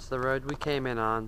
That's the road we came in on.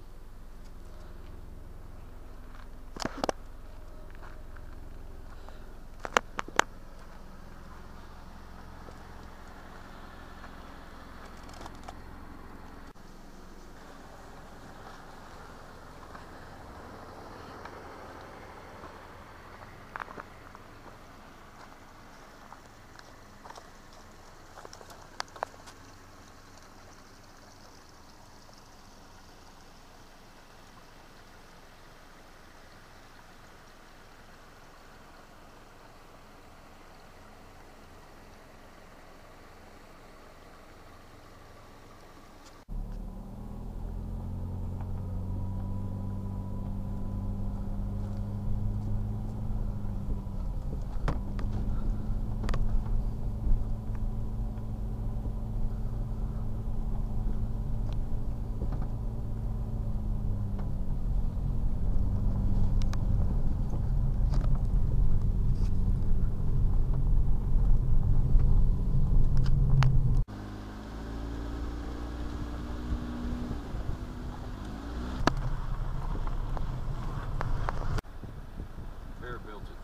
Built it.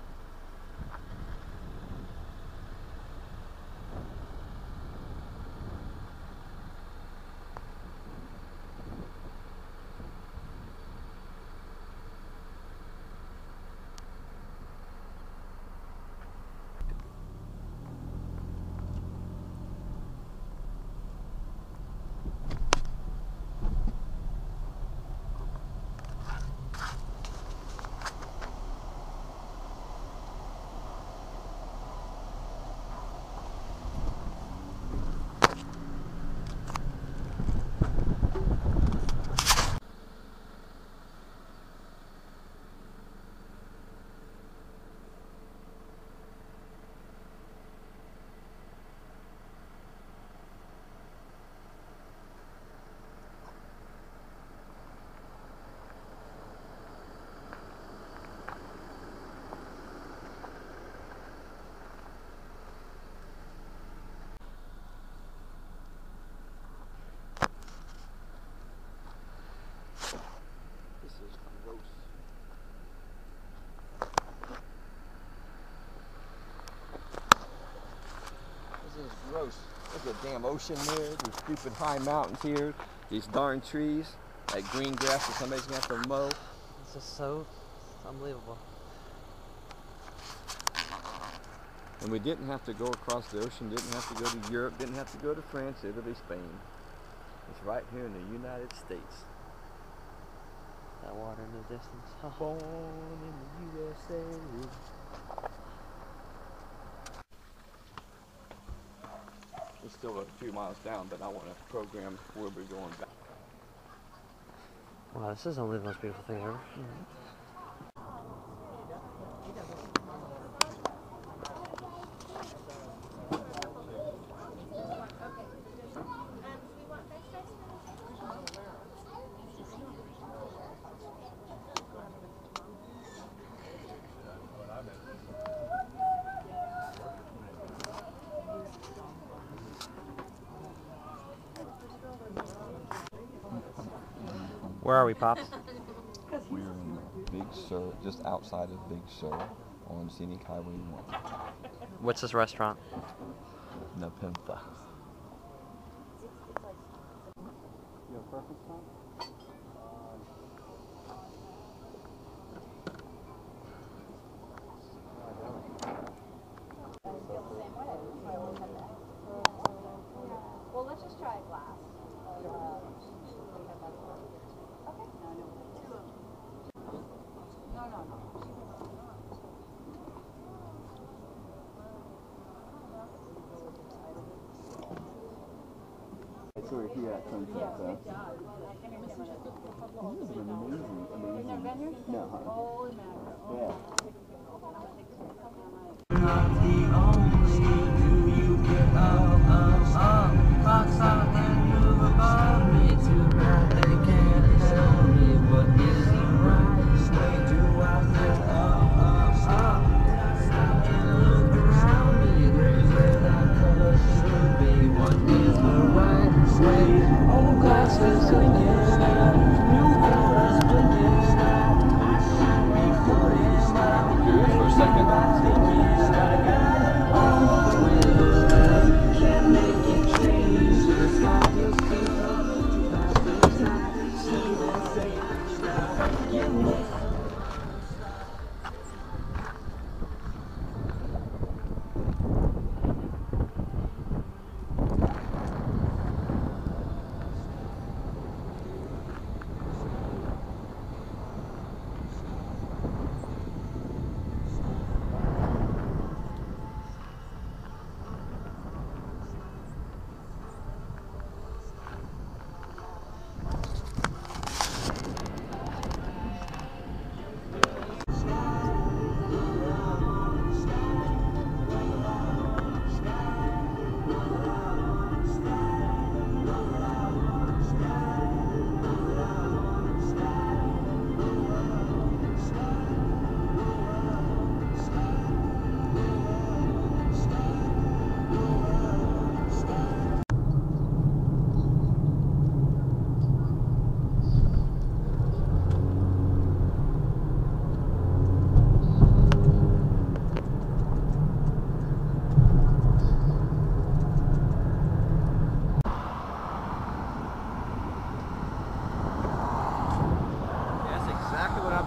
Gross. Look at the damn ocean there, these stupid high mountains here, these darn trees, that green grass that somebody's gonna have to mow. It's just so unbelievable. And we didn't have to go across the ocean, didn't have to go to Europe, didn't have to go to France, Italy, Spain. It's right here in the United States. That water in the distance. Oh. Born in the USA. We're still a few miles down, but I want to program where we're going back. Wow, this is only the most beautiful thing ever. Where are we, Pops? We're in Big Sur, just outside of Big Sur, on Scenic Highway 1. What's this restaurant? Nepenthe. You have a preference, Tom? Well, let's just try a glass. So we're here at Sunset. This is amazing. No, yeah. Not the only do you get up, box out and move above me. Too bad they can't tell me what is the right way. Do I get up, and look around me? There's where that color should be. What is the right way? All glasses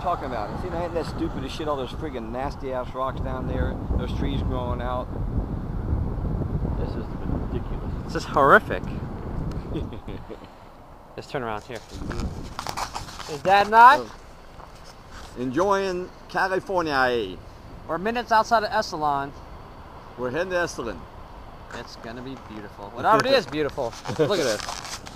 talking about. See, ain't that stupid as shit, all those friggin' nasty ass rocks down there, those trees growing out. This is ridiculous. This is horrific. Let's turn around here. Is Dad not? Enjoying California. We're minutes outside of Esalen. We're heading to Esalen. It's gonna be beautiful. Whatever it is, beautiful. Look at this.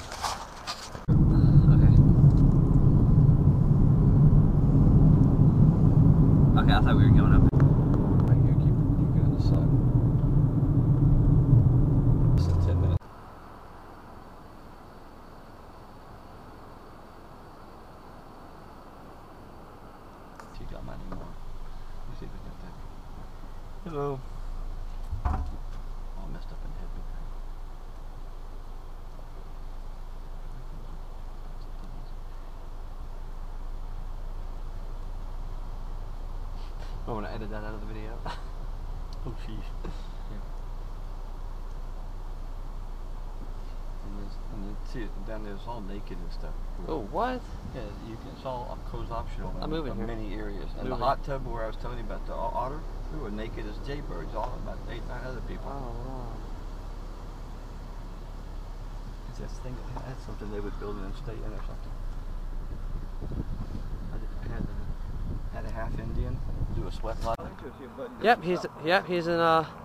Okay, I thought we were going up. Right here, keep it on the side. Less than 10 minutes. She got mine anymore. Let me see if we got that. Hello. All messed up in the head. I want to edit that out of the video. Oh, jeez. Yeah. And then see it down there, it's all naked and stuff. Oh, what? Yeah, you can, it's all closed optional I'm moving in here. many areas. And the Moving. hot tub where I was telling you about the otter, we were naked as jaybirds, all about 8, 9 other people. Oh, wow. It's this thing, that's something they would build in and stay in or something. I had a half Indian do a sweat lodge. Yep, he's in